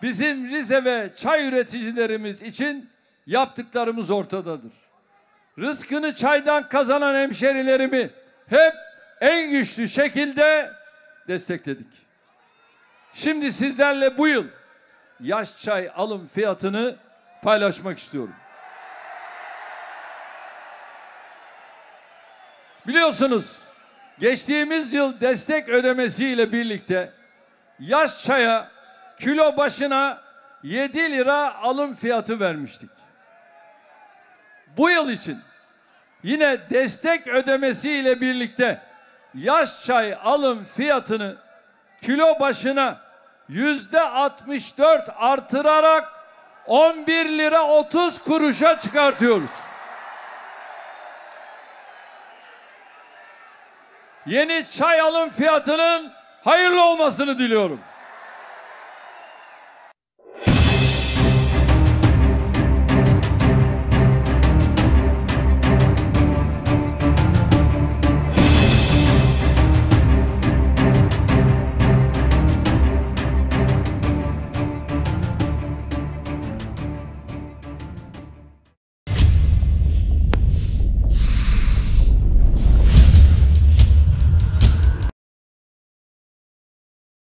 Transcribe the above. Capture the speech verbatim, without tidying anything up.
bizim Rize ve çay üreticilerimiz için yaptıklarımız ortadadır. Rızkını çaydan kazanan hemşerilerimi hep en güçlü şekilde destekledik. Şimdi sizlerle bu yıl yaş çay alım fiyatını paylaşmak istiyorum. Biliyorsunuz, geçtiğimiz yıl destek ödemesiyle birlikte yaş çaya kilo başına yedi lira alım fiyatı vermiştik. Bu yıl için yine destek ödemesiyle birlikte yaş çay alım fiyatını kilo başına yüzde altmış dört artırarak on bir lira otuz kuruşa çıkartıyoruz. Yeni çay alım fiyatının hayırlı olmasını diliyorum.